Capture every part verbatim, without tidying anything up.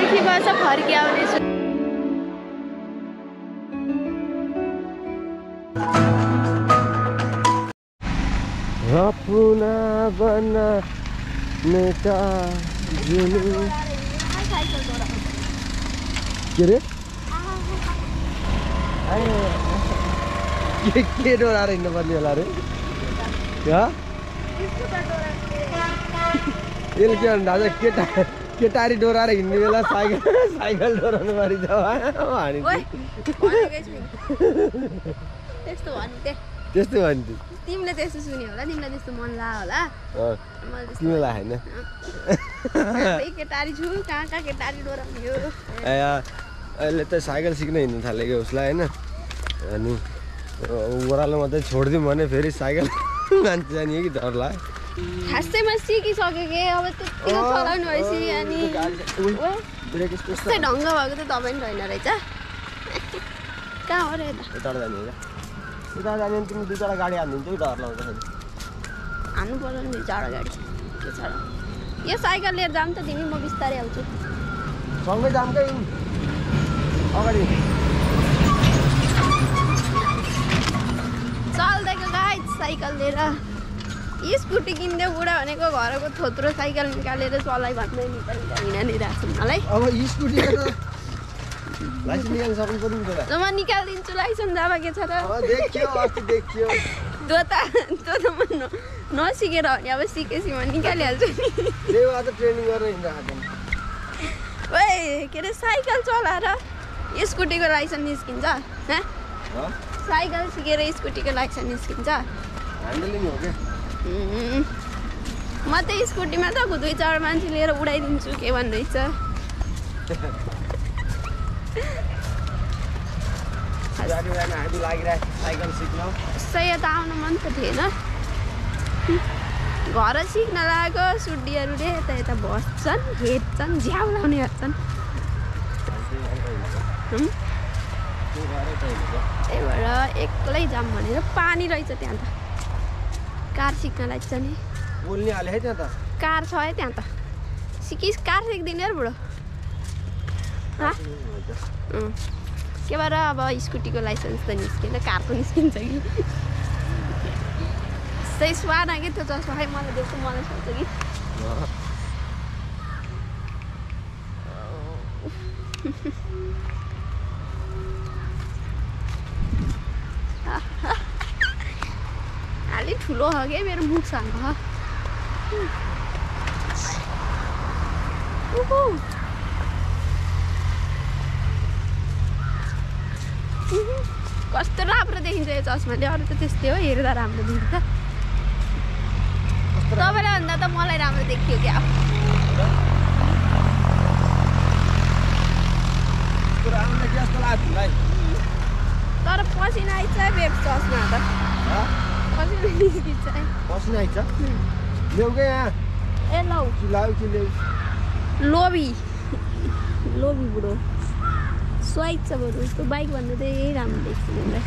एकैछिन बस फर्किआउनेछु। अपना बनाने का जुनू के रे के के डोराएर हिँड्नु पर्ने होला रे यसले के भन्दा आज केटा केटारी डोराएर हिँड्ने बेला साइकल साइकल डोराउनु पर्छ हानी त्यस्तो भन्थे त्यस्तो भन्थे तिमीले त्यस्तो सुन्यो होला तिमीलाई त्यस्तो मन लाग्यो होला तिमीलाई होइन केटारी छु कहाँ कहाँ केटारी डोराउने हो ए अहिले त साइकल सिक्न हिँड्नु थालेको उसलाई होइन अनि ओह्रालो मात्रै छोडिदिउँ भने फेरि साइकल मान्छे जाने कि डर लाग्यो खासैमा सिकिसक्यो कि अब त्यतिको चलाउनु भएपछि अनि त्यस्तै ढङ्ग भएको त तपाईँ पनि छैन रहेछ कहाँ हो र यता यताबाट जाने होइन उता जाने भने तिमी दुई चारवटा गाडी हानिदिन्छौ कि डर लाग्दाखेरि हान्नु पर्छ नि दुई चारवटा गाडी के छ र यो साइकल लिएर जाऊँ त तिमी म बिस्तारै आउँछु सँगै जाऊँ कि अगाडि चल्दैको गाई साइकल लिएर स्कुटी किन्दै बुढा भनेको घरको थोत्रो साइकल निकालेर चलाइ भन्दै निकाल हिँडिरहेको छु मलाई अब स्कुटी लाइसेन्स निकाल्नु सक्नु पर्यो नि त म निकालिदिन्छु लाइसेन्स अब के छ र देखियो अस्ति देखियो त्यो त त्यो त म नसिकेर भने अब सिकेपछि म निकालिहाल्छु नि त्यही भएर ट्रेनिङ गरेर हिँडिरहेको ओए के अरे साइकल चलाएर स्कुटीको लाइसेन्स निस्किन्छ साइकल सिकेर स्कुटीको लाइसेन्स निस्किन्छ ह्यान्डलिङ हो क्या म त स्कुटीमा त दुई चार मान्छे लिएर उडाइदिन्छु के भन्दैछ सही त आउनु मन त थिएन घर सिक्न लागेको सुड्डीहरूले यता यता बस्छन् हेर्छन् झ्याउ लाउने हेर्छन् त्यही भएर एक्लै जाऊँ भनेर पानी रहेछ त्यहाँ त कार सिक्नलाई चाहिँ नि बोल्ने हाले है त्यहाँ त कार छ है त्यहाँ त सिकिस कार सिक्दिने र बुढो के भएर अब स्कुटीको लाइसेन्स त निस्किन्छ कारको निस्किन्छ कि त्यही स्वाद कि त्यो चस्मा खै मलाई देख्छु मलाई सोध्छ कि अलि ठुलो हो क्या मेरो मुखसँग कस्तो राम्रो देखिन्छ यो चस्माले अरू त त्यस्तै हो हेर्दा राम्रो देखिन्छ तपाईँलाई भन्दा त मलाई राम्रो देखियो क्या तर पसिना आइन्छ बेब चस्मा त पसिना निस्किन्छ पसिना आइन्छ ल्याउ क्या यहाँ ए लौ ल्याउ कि ल्याउ लोभी लोभी बुढो स्वाइट छ बरु उसको बाइक भन्दा त यही राम्रो देख्छु मलाई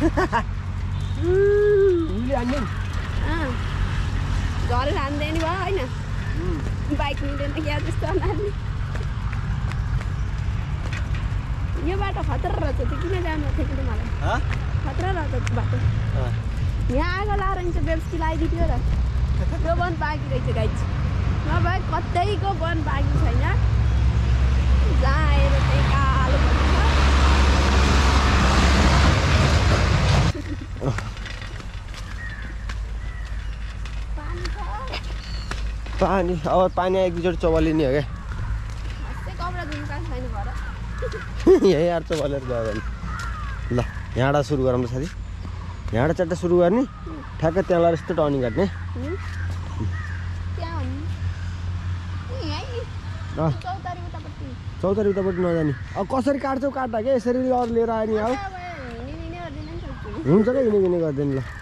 घर हान्दैन भयो होइन बाइक मिल्दैन क्या त्यस्तो नानी यो बाटो खतरा रहेछ त्यो किन जानु थियो कि मलाई खतरा रहेछ बाटो यहाँ आगो लाएर चाहिँ बेब्सकी लगाइदिथ्यो र त्यो वन बाँकी रहेछ गाइज नभए कतैको वन बाँकी छैन जहाँ आएर त्यही कालो पानी अब पानी एक दुईचोटि चौबालिने हो क्या कपडा धुनु छैन घर यहीँ आएर चौबालेर गयो भने ल यहाँबाट सुरु गरौँ त साथी यहाँबाट चट्टा सुरु गर्ने ठ्याक्कै त्यहाँ लगाएर यस्तो टर्निङ काट्ने चौतारी उतापट्टि नजाने अब कसरी काट्छौ काट्दा क्या यसरी अरू लिएर आयो नि अब हुन्छ क्या हिँडी हिँडी गरिदिनु ल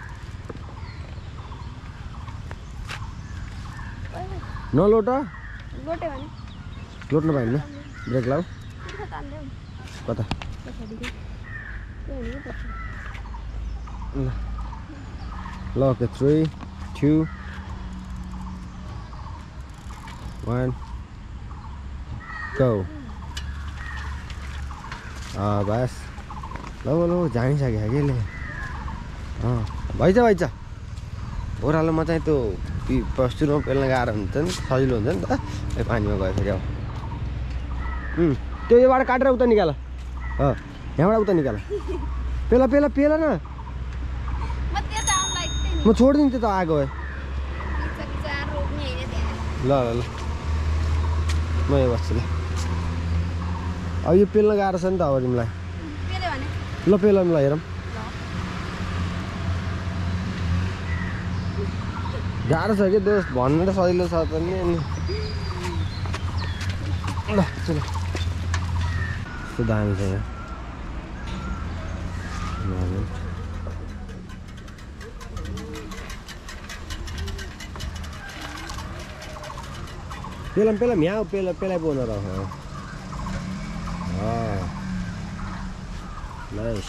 नलोट लोट्नु पाइन्न ब्रेक लाऊ कता ल okay three two one go अँ बस ल ल जानिसक्यो कि अँ भइछ भइछ ओह्रालोमा चाहिँ त्यो पस्टुरमा पेल्न गाह्रो हुन्छ नि सजिलो हुन्छ नि त ए पानीमा गयो फेरि अब त्यो योबाट काटेर उता निकाल अँ यहाँबाट उता निकाल पेला पेला पेला न म छोडिदिन्छु त आगो भए ल ल ल म यो बस्छु ल अब यो पेल्न गाह्रो छ नि त अब तिमीलाई ल पेला ल हेरौँ गाह्रो छ कि दोस्त भन्नु त सजिलो छ त नि अनि ल चल यस्तो दामी छ यहाँ पेला पेला म्याउ पेला पेला बोन रह नाइस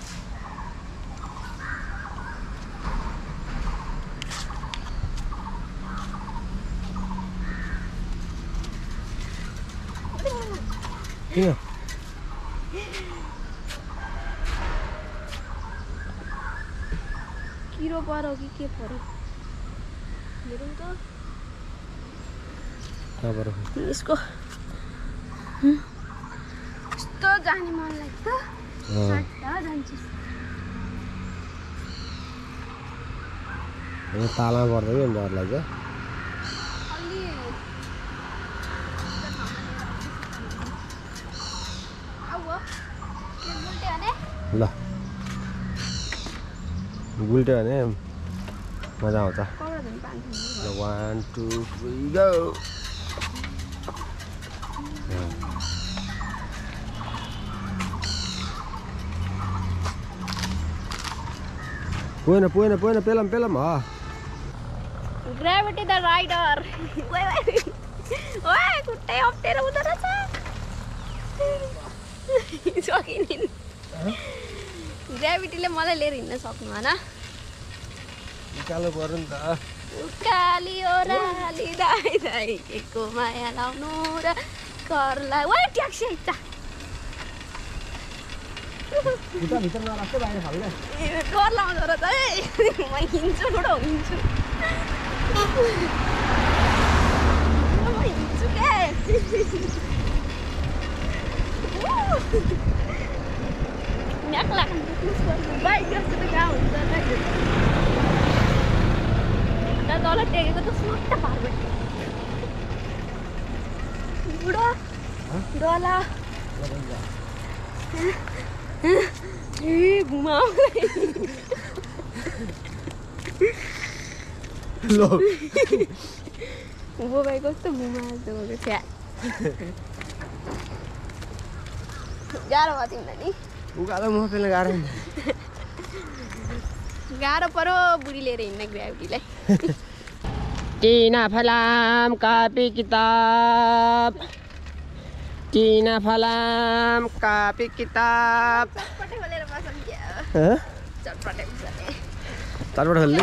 किन किरो पर्यो कि के पर्यो हेरौँ त यसको यस्तो जाने मन लाग्छ जान्छु तालमा पर्दा कि डर लाग्छ ल गुल्ट्यो भने मजा आउँछ वान टू थ्री गो पुगेन पुगेन पुगेन पेलम पेलम ह ग्राभिटी द राइडर ओए खुट्टै अप्ठ्यारो हुँदो रहेछ सकिने ग्राभिटीले मलाई लिएर हिँड्न सक्नु होइन उकालो पर्नु नि त उकाली ओराली दाइ दाइ केको माया लाउनु र करलाई ओए ट्याक्सी आइता भित्र नलाग्छ बाहिर खाल्ने कर लाउँदो रहेछ है म हिँड्छु ठुलो हिँड्छु म हिँड्छु के म्याक लाग्नु बाइक जस्तो त कहाँ हुन्छ त तल टेकेको त सुट्टा पार्बै बुढो डला ए घुमाउ ल उँभो भाइ कस्तो घुमाएको थियो गाह्रो भयो तिमीलाई नि उकालो म पेल्न गाह्रो हुन्छ गाह्रो पऱ्यो बुढी लिएर हिँड्न ग्राभिटीलाई टिना फलाम कापी किताब टिना फलाम कापी किताब चटपटे खोलेर बसौँ क्या चटपटे बस्ने चटपट खोल्ने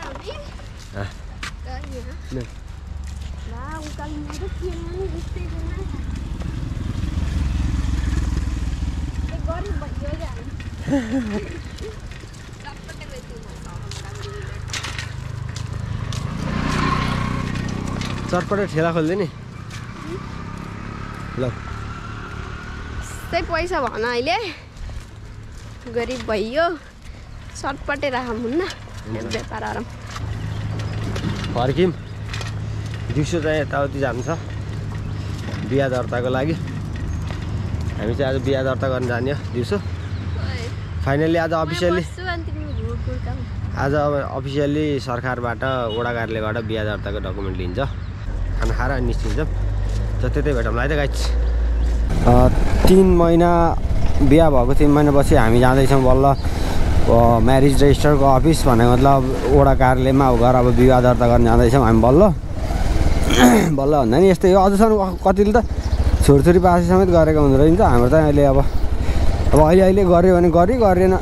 चटपटे ठेला खोल्दै नि ल त्यही पैसा भन अहिले गरिब भइयो चटपटे राखौँ हुन्न व्यापार आराम फर्किम दिउँसो चाहिँ यताउति जानु छ बिहा दर्ताको लागि हामी चाहिँ आज बिहा दर्ता गर्न जाने हो दिउँसो फाइनल्ली आज अफिसियल्ली आज अब अफिसियल्ली सरकारबाट वडा कार्यालयबाट बिहा दर्ताको डकुमेन्ट लिन्छ खाना खाएर निस्किन्छ त त्यतै भेटौँला है त गाइस तिन महिना बिहा भएको तिन महिनापछि हामी जाँदैछौँ बल्ल म्यारिज रेजिस्टरको अफिस भनेको मतलब वडा कार्यालयमा अब घर अब विवाह दर्ता गर्न जाँदैछौँ हामी बल्ल बल्ल भन्दा नि यस्तै हो अझसम्म कतिले त छोरछोरी पासी समेत गरेको हुँदो रहेछ हाम्रो त अहिले अब अब अहिले अहिले गऱ्यो भने गऱ्यो गरेन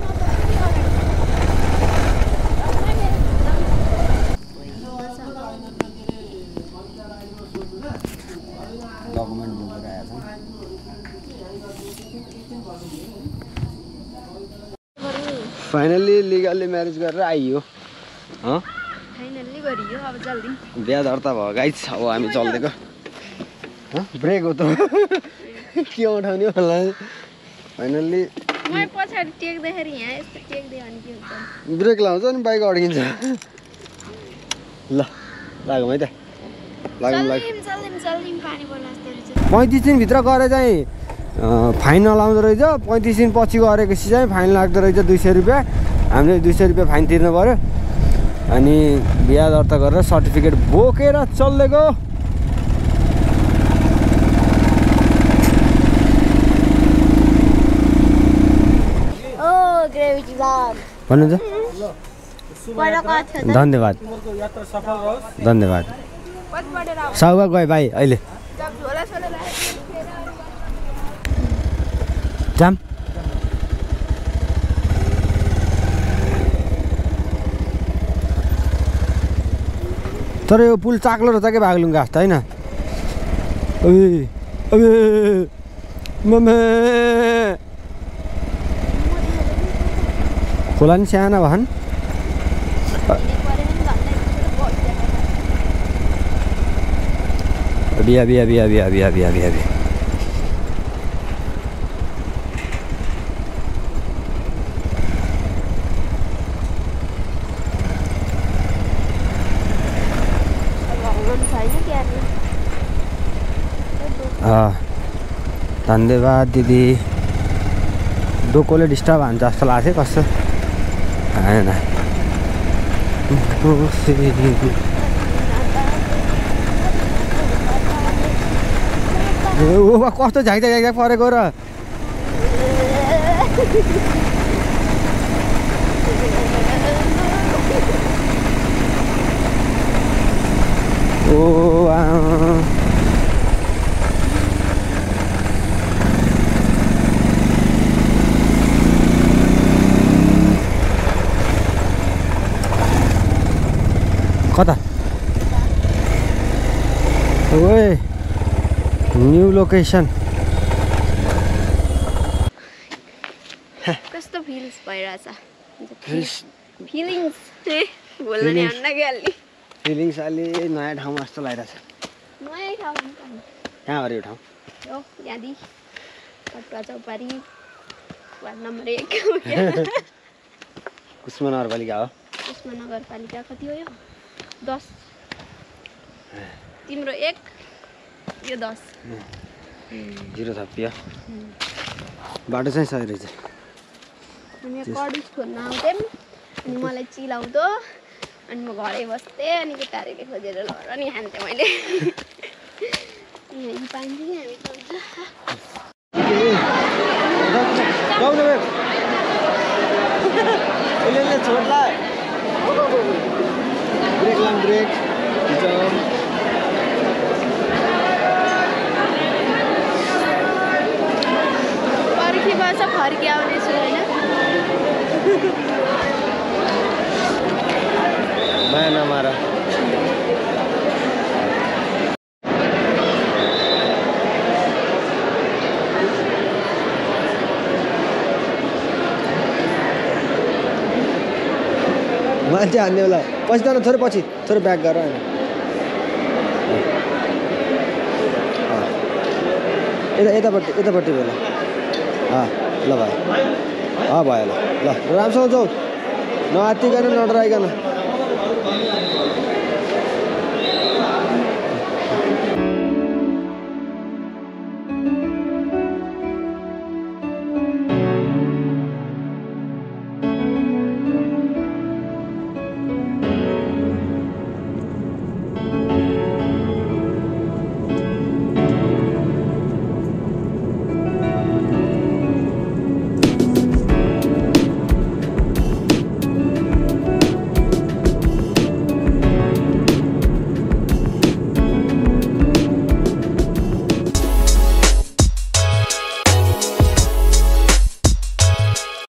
डकुमेन्ट बोकेर आएछौँ फाइनली लिगली म्यारेज गरेर आइयो फाइनल्ली गरियो अब जल्दी बिहा दर्ता भयो गाइस अब हामी चल्देको ब्रेक हो त के उठाउने होला फाइनल्ली मैं पछाडि टेक्दाखेरि यहाँ यस्तो टेक्दै अनि के हुन्छ ब्रेक लाउँछ नि बाइक अड्किन्छ ल लागौँ है त लागौँ लाग पैँतिस दिनभित्र गरे चाहिँ फाइन नलाउँदो रहेछ पैँतिस दिन पछि गरेपछि चाहिँ फाइन लाग्दो रहेछ दुई सय रुपियाँ हामीले दुई सय रुपियाँ फाइन तिर्नु पऱ्यो अनि बिहा दर्ता गरेर सर्टिफिकेट बोकेर चल्देको भन्नुहुन्छ धन्यवाद धन्यवाद सौगा गयो भाइ अहिले जाम तर यो पुल चाक्लो रहेछ के बाग्लुङको जस्तो होइन खोला नि सानो भन् बिहा बिहा बिहा बिहा बिहा बिहा बिहा बिहा धन्यवाद दिदी डोकोले डिस्टर्ब हान्छ जस्तो लाग्थ्यो कस्तो होइन कस्तो झाइता झाइता परेको र ओ कता ओए न्यू लोकेसन कस्तो फिल्स भइरहेछ फिलिङ्स बोल्न नि आउन गइहाल्ने फिलिङ्स अलि नयाँ ठाउँमा जस्तो लागिरहेछ नयाँ ठाउँ कहाँ हो यो ठाउँ हो यहाँदेखि कटुवा चौपारी वार्ड नम्बर एक कुस्मा नगरपालिका हो कुस्मा नगरपालिका कति हो यो दस तिम्रो एक यो दस जिरो थपियो बाटो चाहिँ सही रहेछ अनि कडुस खोज्न आउँथेँ अनि मलाई चिलाउँदो अनि म घरै बस्थेँ अनि केटाहरूले खोजेर लर नि खान्थेँ मैले यहीँ पाइन्छ कि हामी छोड्ला ब्रेक लाम ब्रेक फर्की बस फर्की आउनेछु होइन माया नमार मान्छे हान्ने बेला पछि जानु थोरै पछि थोरै ब्याक गर होइन यता यतापट्टि यतापट्टि बेला अँ ल भयो अँ भयो ल ल राम्रोसँग जाऊ नआत्तिकन नडराइकन